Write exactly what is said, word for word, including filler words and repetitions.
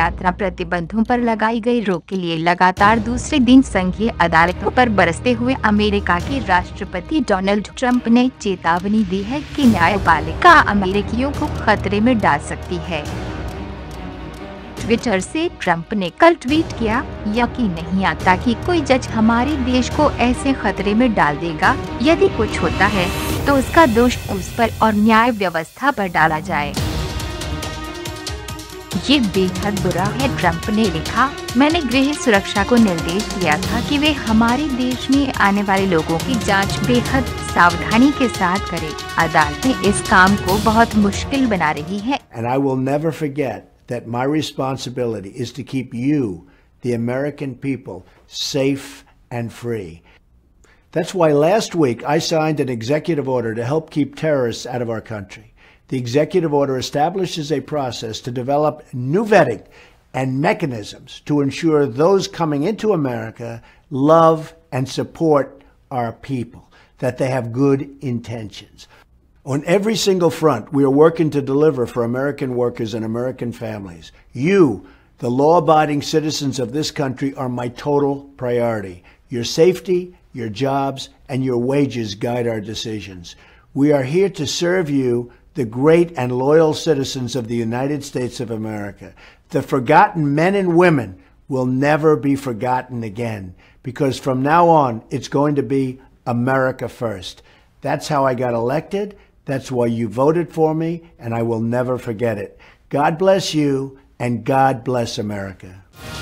यात्रा प्रतिबंधों पर लगाई गई रोक के लिए लगातार दूसरे दिन संघीय अदालतों पर बरसते हुए अमेरिका के राष्ट्रपति डोनाल्ड ट्रंप ने चेतावनी दी है कि न्यायपालिका अमेरिकियों को खतरे में डाल सकती है। ट्विटर से ट्रंप ने कल ट्वीट किया, यकीन नहीं आता कि कोई जज हमारे देश को ऐसे खतरे में डाल देगा। यदि कुछ होता है तो उसका दोष उस पर और न्याय व्यवस्था पर डाला जाए। ये बेहद बुरा है, ट्रंप ने लिखा। मैंने गृह सुरक्षा को निर्देश दिया था कि वे हमारे देश में आने वाले लोगों की जांच बेहद सावधानी के साथ करें। अदालतें इस काम को बहुत मुश्किल बना रही है। And I will never forget that my responsibility is to keep you, the American people, safe and free. That's why last week I signed an executive order to help keep terrorists out of our country. The executive order establishes a process to develop new vetting and mechanisms to ensure those coming into America love and support our people, that they have good intentions. On every single front, we are working to deliver for American workers and American families. You, the law-abiding citizens of this country, are my total priority. Your safety, your jobs, and your wages guide our decisions. We are here to serve you, the great and loyal citizens of the United States of America. The forgotten men and women will never be forgotten again, because from now on, it's going to be America first. That's how I got elected. That's why you voted for me, and I will never forget it. God bless you, and God bless America.